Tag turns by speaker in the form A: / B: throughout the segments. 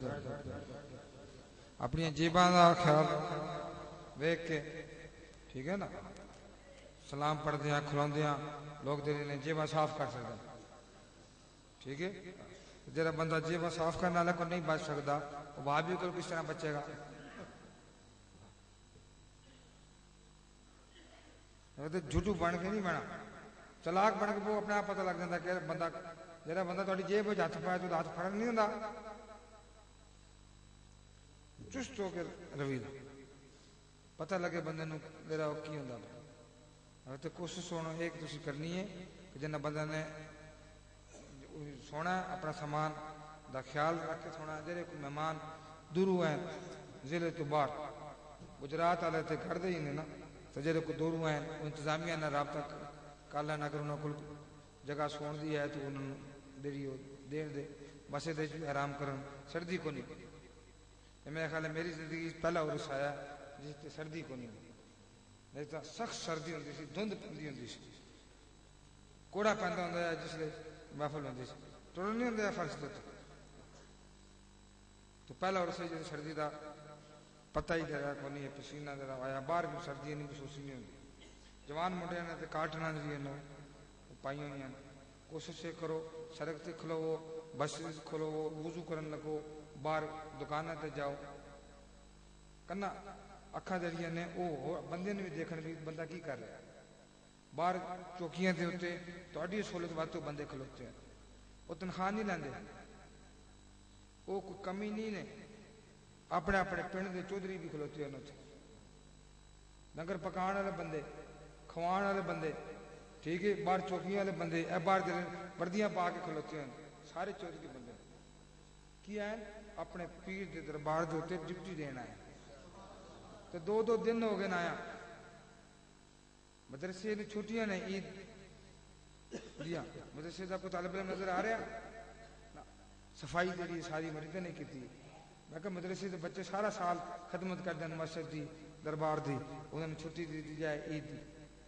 A: اپنی جیباں کا خیال ویک کے ٹھیک ہے نا سلام پڑھتے ہیں کھلوندے ہیں لوگ تیرے نے جیباں صاف کر سکتے ٹھیک ہے جڑا بندہ جیباں صاف کرنے والا کو نہیں بچ سکتا وہ بھابی کو کس طرح بچے گا جھوٹو بن کے نہیں بنا چلاک بن کے وہ اپنے آپ پتہ لگ جاتا کہ بندہ جڑا بندہ تھوڑی جیب وچ ہاتھ پایا تو ہاتھ پھڑن نہیں ہوندا چست ہو کے روی پتہ لگے بندے نو میرا کی ہوندا تے کوشش ہونا ایک تسی کرنی ہے کہ جنہ بندہ نے سونا اپنا سامان دا خیال رکھ کے سونا جڑے کوئی مہمان دورو ہیں ضلع تو باہر گجرات والے تے گھر دے ہی نے نا تو جڑے کوئی دورو ہیں انتظامیہ نہ رابطہ کر لینا اگر انہوں کو جگہ سون دی ہے تو انہوں دیری دین دے بسے دے آرام کرن سردی کو نہیں میرا خیال ہے میری زندگی پہلا عرص آیا جس تے سردی کو نہیں نہیں تو سخت سردی ہوتی سی دھند پندی ہوتی سی کوڑا پہنتا ہوتا ہے جس لئے محفل ہوتی سی ٹوڑ نہیں ہوتا ہے فرش تو پہلا عرص ہے جس سردی دا پتہ ہی دے رہا کو نہیں ہے پسینہ دے رہا آیا باہر بھی سردی نہیں محسوس نہیں ہوتی جوان موٹے نے تے کاٹنا نہیں ہے پائیوں نہیں ہیں کوشش سے کرو سڑک تے کھلو بس کھلو وضو کرن لگو باہر دکانہ تے جاؤ کنا اکھاں جڑیاں نے او بندے نے بھی دیکھن بھی بندہ کی کر رہا ہے باہر چوکیاں دے اوتے تہاڈی سہولت واسطے بندے کھلوتے ہیں وہ تنخواہ نہیں لیندے وہ کوئی کمی نہیں نے اپنے اپنے پنڈ دے چودھری بھی کھلوتے ہیں لنگر پکان والے بندے کھوان والے بندے ٹھیک ہے باہر چوکیاں والے بندے اے باہر وردیاں پا کے کھلوتے ہیں سارے چودھری بندے کی آئے اپنے پیر دے دربار دے اوتے ڈپٹی دینا ہے تو دو دن ہو گئے نایا مدرسے نے چھٹیاں نے عید دیا مدرسے کا کوئی طالب علم نظر آ رہا صفائی جڑی ساری مریضیں نے کی میں کہ مدرسے کے بچے سارا سال خدمت کرتے ہیں مسجد دی دربار دی انہوں نے چھٹی دی جائے عید دی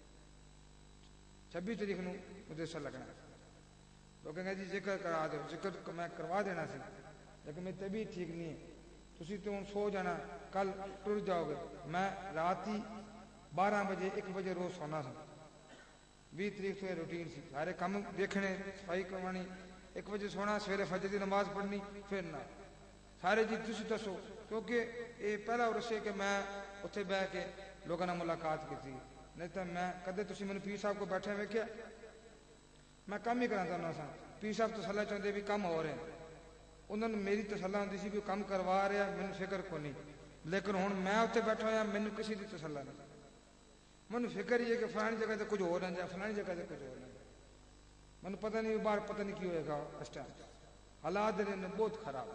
A: 26 تاریخ نو مدرسہ لگنا لوگ کہیں گے جی ذکر کرا دو ذکر میں کروا دینا سی لیکن میری طبیعت ٹھیک نہیں ہے تسی تو سو جانا کل ٹر جاؤ گے میں رات ہی 12 بجے 1 بجے روز سونا سا 20 تاریخ تو یہ روٹین سی سارے کام دیکھنے صفائی کروانی 1 بجے سونا سویرے فجر دی نماز پڑھنی پھر نہ سارے جی تسی دسو کیونکہ یہ پہلا عرص ہے کہ میں اتنے بہ کے لوگوں نے ملاقات کی تھی نہیں تو میں کدے تسی میں پیر صاحب کو بیٹھے ویکھیا میں کام ہی کرا ہوں سا پیر صاحب تسلا چاہتے بھی کم ہو رہے ہیں انہوں نے میری تسلا ہوتی سی بھی کام کروا رہا مجھے فکر کو نہیں لیکن ہوں میں اتنے بیٹھا ہوا مینو کسی کی تسلا نہیں مجھے فکر ہی ہے کہ فلانی جگہ سے کچھ ہو رہا جائے فلانی جگہ سے کچھ ہو رہا مجھے پتہ نہیں باہر پتہ نہیں کی ہوئے گا اس ٹائم حالات نے بہت خراب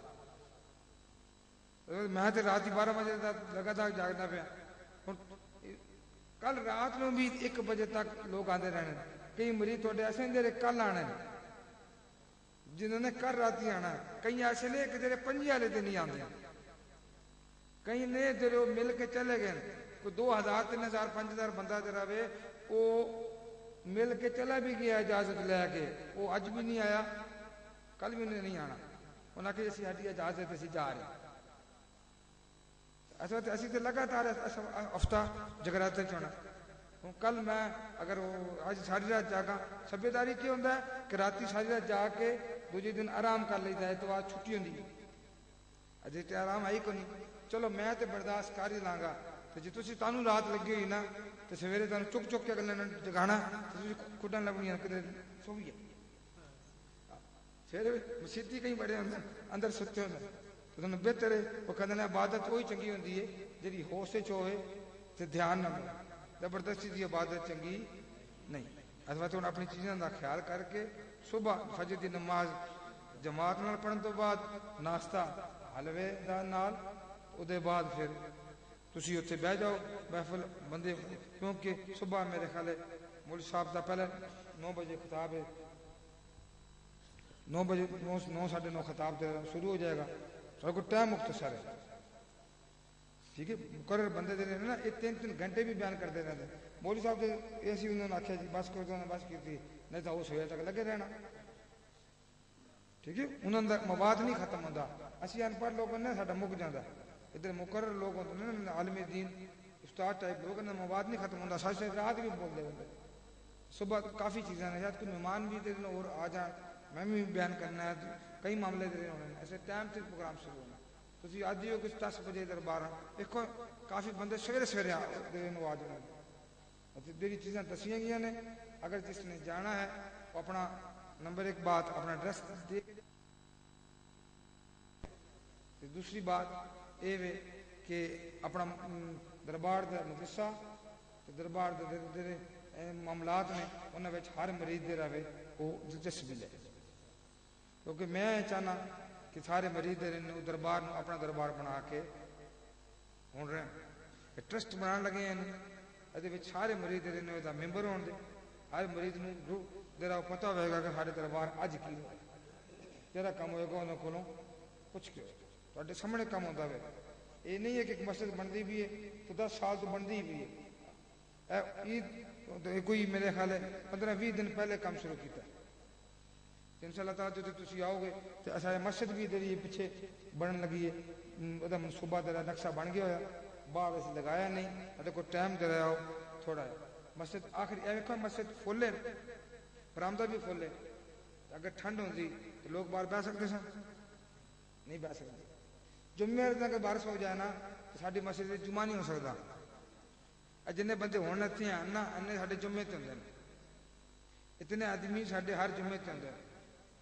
A: میں تو رات 12 بجے لگاتار جاگنا پیا کل رات میں بھی 1 بجے تک لوگ آتے رہنے کئی مریض تھوڑے ایسے ہیں جڑے کل آنے جنہوں نے کل رات ہی آنا کئی ایسے نے کہ جڑے 5 والے دن نہیں آتے کئی نے جڑے مل کے چلے گئے کوئی 2000 3000 5000 بندہ جڑا وے وہ مل کے چلا بھی گیا اجازت لے کے وہ اج بھی نہیں آیا کل بھی نہیں آنا انہاں کہ اسی ہڈی اجازت اسی جا رہے اسی تو لگاتار ہفتہ جگراتے چونا کل میں اگر آج ساری رات جاگا سبیداری کیا ہوتا ہے کہ راتی ساری رات جا کے دوجے دن آرام کر لیتا ہے تو آج چھٹی ہوندی اجے تے آرام آئی کو نہیں چلو میں تے برداشت کر ہی لاں گا تے جے تسی تانوں رات لگی ہوئی نا تے سویرے تانوں چک چک کے اگلے جگانا تے تسی کڈن لگنی کدے سوئیے پھر مسیتی کہیں بڑے اندر ستے ہوندے تو تانوں بہتر ہے وہ کہندے نے عبادت وہی چنگی ہوندی ہے جڑی ہوش وچ ہوئے تے دھیان نہ ہوئے زبردستی دی عبادت چنگی نہیں اتوا تو اپنی چیزوں کا خیال کر کے صبح فجر دی نماز جماعت نال پڑھن تو بعد ناشتہ حلوے دا نال او دے بعد پھر تسی اتنے بہ جاؤ محفل بندے کیونکہ صبح میرے خیال ہے مولوی صاحب دا پہلے 9 بجے خطاب ہے 9 بجے 9:30 خطاب دے شروع ہو جائے گا سارے کو ٹائم مختصر ہے ٹھیک ہے مقرر بندے دے نا یہ 3 گھنٹے بھی بیان کرتے رہتے مولوی صاحب ایسی انہوں نے آخیا جی بس کر دو بس کی تھی نہیں تو وہ سویر تک لگے رہنا ٹھیک ہے انہوں نے مواد نہیں ختم ہوتا اسی ان پڑھ لوگ نے ساڈا مک جاندا ادھر مقرر لوگ ہوندے نے عالم دین استاد ٹائپ لوگ نے مواد نہیں ختم ہوندا سچ رات بھی بول دے بندے صبح کافی چیزیں ہیں کوئی مہمان بھی دے اور آ جان میں بھی بیان کرنا ہے کئی معاملے دے ہونے ایسے ٹائم سے پروگرام شروع ہونا تسی اج ہی ہو کس 10 بجے دربار دیکھو کافی بندے سویرے سویرے آ جاتے میری چیزیں دسیاں گئی نے اگر جس نے جانا ہے وہ اپنا نمبر ایک بات اپنا ایڈریس دے دوسری بات یہ ہے کہ اپنا دربار دا مدرسہ دربار دے معاملات نے انہاں وچ ہر مریض دے رہے وہ دلچسپی لے کیونکہ میں چاہنا کہ سارے مریض دے دربار اپنا دربار بنا کے ہوں رہے ٹرسٹ بنا لگے ہیں سارے مریض دا ممبر ہون دے ہر مریض نو پتہ ہوئے گا کہ سارے دربار اج کی جہاں کام ہوئے گا انہوں کو پوچھ کے ہوئے سامنے کام ہوتا ہے یہ نہیں ہے کہ ایک مسجد بنتی بھی ہے تو 10 سال تو بنتی بھی ہے عید کوئی میرے خیال ہے 15-20 دن پہلے کام شروع کیتا ان شاء اللہ تعالیٰ جو تھی آؤ گے تو اصل مسجد بھی دری پیچھے بنن لگی ہے وہ منصوبہ درا نقشہ بن گیا ہوا باہر اسے لگایا نہیں ادھر کوئی ٹائم دے رہا ہو تھوڑا ہے مسجد آخری ایک مسجد فل ہے برآمدہ بھی فل ہے اگر ٹھنڈ ہوتی تو لوگ باہر بہ سکتے سن نہیں بہ سکتے جمعے اگر بارش ہو جائے نا تو ساری مسجد جمعہ نہیں ہو سکتا جن بندے ہونے اتنے ہیں نا ان سارے جمعے تے ہوندے ہیں اتنے آدمی سارے ہر جمعے تے ہوندے ہیں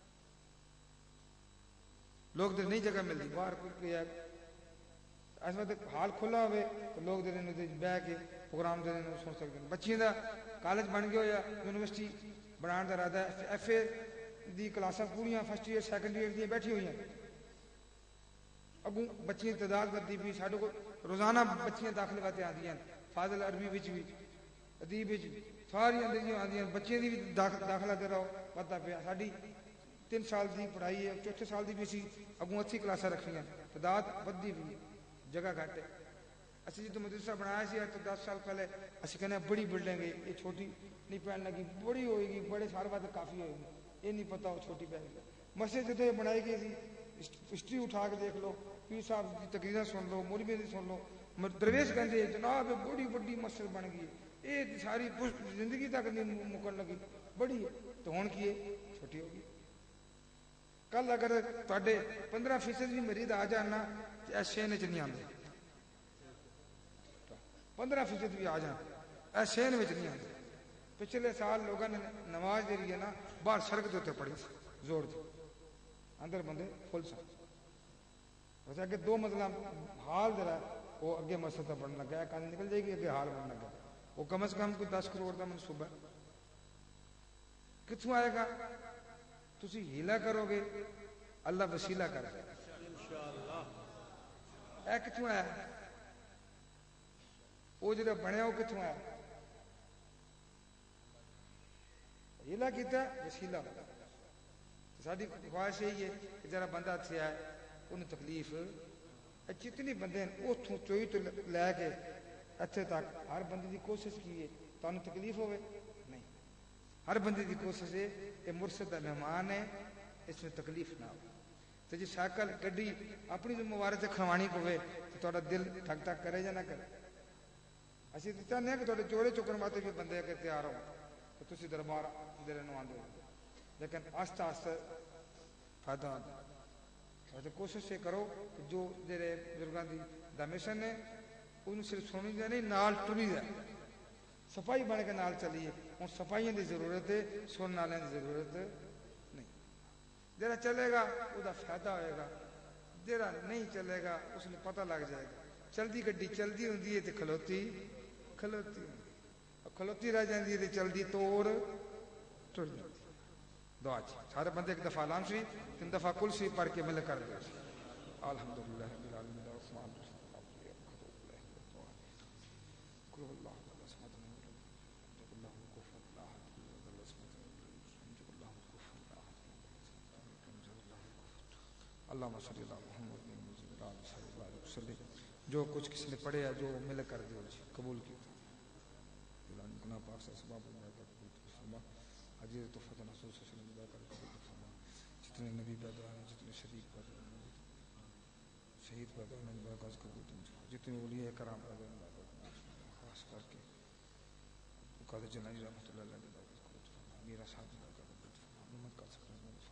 A: لوگ دے نہیں جگہ ملتی باہر کوئی اس وقت حال کھلا ہوئے تو لوگ دے بہ کے پروگرام دے سن سکتے ہیں بچیاں دا کالج بن گیا ہوا یونیورسٹی بنانے کا ارادہ ہے ایف اے دی کلاساں پوریاں فرسٹ ایئر سیکنڈ ایئر دی بیٹھی ہوئی ہیں اگوں بچیاں تعداد بدی بھی سارے کو روزانہ بچیاں داخلے واتے آتی ہیں فاضل عربی بھی ادیب ساری آدی بچیاں دی بھی داخلہ دے رہا پتا پیا ساری 3 سال دی پڑھائی ہے چوتھے سال دی بھی سی اگوں 80 کلاساں رکھی ہیں تعداد بدی بھی جگہ گھٹ ہے اسی جو مدرسہ بنایا سی تو 10 سال پہلے اسی کہنے بڑی بلڈنگ ہے یہ چھوٹی نہیں پہن لگی بڑی ہوئے گی بڑے سال بعد کافی ہوئے گی یہ نہیں پتا وہ چھوٹی پہن گئی مسجد جدو بنائی گئی تھی ہسٹری اٹھا کے دیکھ لو پیر صاحب کی تقریریں سن لو مولوی دی سن لو درویش کہتے جناب بڑی بڑی مسجد بن گئی ہے یہ ساری زندگی تک نہیں مکن لگی بڑی ہے تو ہون کی ہے چھوٹی ہوگی کل اگر تھوڑے 15% بھی مریض آ جانا تو ایسے نہیں آتے 15% بھی آ جان ایسے نہیں آتے پچھلے سال لوگوں نے نماز جی ہے نا باہر سڑک کے اتنے پڑھی زور دی اندر بندے فل سن ویسے اگے 2 مطلب حال جڑا وہ اگے مسجد بننے لگا ہے نکل جائے گی اگے حال بننے لگا وہ کم از کم کوئی 10 کروڑ کا منصوبہ ہے کتوں آئے گا تسی ہیلا کرو گے اللہ وسیلہ کرے گا اے کتوں آیا وہ جڑا بنیا وہ کتوں آیا ہیلا کیتا وسیلہ ساری خواہش یہی ہے کہ جرا بندہ اتنے آئے انہیں تکلیف جتنی بندے اتوں چوئی تو لے کے اتنے تک ہر بندے کی کوشش کی ہے تو انہیں تکلیف ہوئے نہیں ہر بندے کی کوشش ہے یہ مرشد کا مہمان ہے اس میں تکلیف نہ ہو تو جی سائیکل گڈی اپنی ذمہ سے کھوانی پوے تو تھوڑا دل ٹھک ٹھک کرے یا نہ کرے اسی تو چاہتے ہیں کہ تھوڑے چوڑے چکن واسطے بھی بندے اگر تیار ہو تو تسی دربار دل آدھے لیکن آہستہ آہستہ فائدہ آتا ہے کوشش یہ کرو کہ جو جڑے بزرگوں کی دا مشن ہے انہوں صرف سنی دے نہیں نال ٹری دے صفائی بن کے نال چلیے ہوں صفائیوں کی ضرورت ہے سننے والوں کی ضرورت نہیں جڑا چلے گا وہ فائدہ ہوئے گا جڑا نہیں چلے گا اس میں پتہ لگ جائے گا چلتی گڈی چلتی ہوتی ہے تو کھلوتی کھلوتی کھلوتی رہ جاتی ہے تو چلتی توڑ ٹر جاتی دعا سارے بندے ایک دفعہ لام شریف 3 دفعہ کل شریف پڑھ کے مل کر دے الحمدللہ رب العالمین الرحمن اللہم صلی اللہ محمد وسلم جو کچھ کسی نے پڑھے ہے جو مل کر دے قبول کی گناہ پاک سے اسباب حجیر تو فتح رسول صلی اللہ علیہ وسلم جتنے نبی پیدا ہیں جتنے شریف پیدا ہیں شہید پیدا ہونے کی برکات قبول جتنے اولیاء کرام پیدا ہونے کی برکات خاص کر کے قادر جنانی رحمۃ اللہ علیہ کی برکات قبول فرما میرا ساتھ کا قبول فرما محمد کا سکر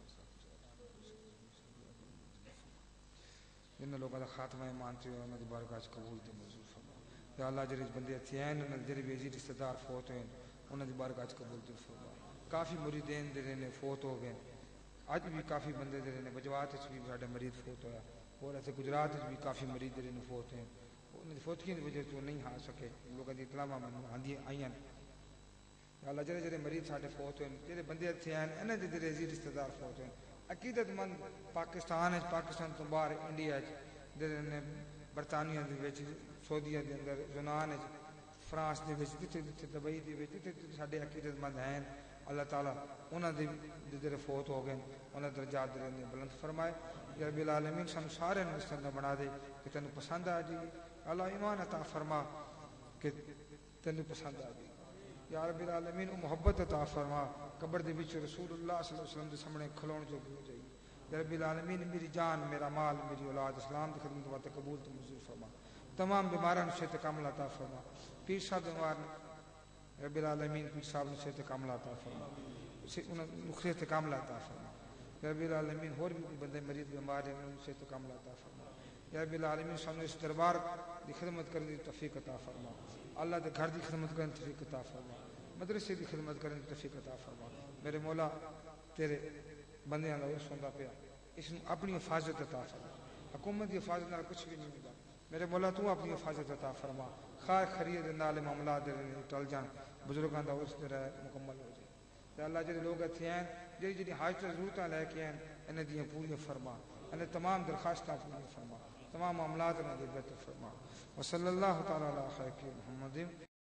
A: جن لوگوں کا خاتمہ مانتے ہو انہاں دی برکات قبول تے منظور فرما یا اللہ جڑے بندے تھے ہیں انہاں دے بیزی رشتہ دار فوت ہوئے انہاں دی برکات قبول تے فرما کافی مریدین دے نے فوت ہو گئے اج بھی کافی بندے دے نے بجوات وچ بھی ساڈے مریض فوت ہویا اور ایسے گجرات وچ بھی کافی مریض دے نے فوت ہیں انہاں دی فوتگی دی وجہ تو نہیں آ سکے لوگوں دی اطلاع میں آندی آئیاں یا اللہ جڑے مریض ساڈے فوت ہوئے جڑے بندے تھے ہیں انہاں دے رشتہ دار فوت ہوئے عقیدت مند پاکستان تو باہر انڈیا نے برطانیہ سعودیہ دے اندر یونان فرانس دے جتھے دبئی دے جتھے ساڈے عقیدت مند ہیں اللہ تعالیٰ انہاں دے جڑے فوت ہو گئے انہاں درجات دے بلند فرمائے یا رب العالمین سانو سارے نوں اس طرح بنا دے کہ تینوں پسند آ جائے اللہ ایمان عطا فرما کہ تینوں پسند آ جائے یا رب العالمین محبت عطا فرما قبر دے وچ رسول اللہ صلی اللہ علیہ وسلم دے سامنے کھلون جو ہو جائے یا رب العالمین میری جان میرا مال میری اولاد اسلام کی خدمت واسطے قبول تو منظور فرما تمام بیماراں صحت کامل عطا فرما پیر صاحب بیمار رب العالمین پیر صاحب نے صحت کامل عطا فرما انہاں نوں صحت کامل عطا فرما یا رب العالمین اور بھی بندے مریض بیمار ہیں انہاں نوں صحت کامل عطا فرما یا رب العالمین سامنے اس دربار دی خدمت کرنے دی توفیق عطا فرما اللہ دے گھر دی خدمت کرنے دی توفیق عطا فرما مدرسے دی خدمت کرنے دی توفیق عطا فرما میرے مولا تیرے بندیاں دا اس ہوندا پیا اس اپنی حفاظت عطا فرما حکومت دی حفاظت نال کچھ بھی نہیں ہوندا میرے مولا تو اپنی حفاظت عطا فرما خیر خرید نال معاملات دے ٹل جان بزرگاں دا اس طرح مکمل ہو جائے تے اللہ جڑے لوگ اتھے ہیں جڑی حاجت ضرورتاں لے کے ہیں انہاں دیاں پوریاں فرما انہاں تمام درخواستاں پوریاں فرما تمام معاملات نال بہتر فرما وصلی اللہ تعالی علی خیر محمد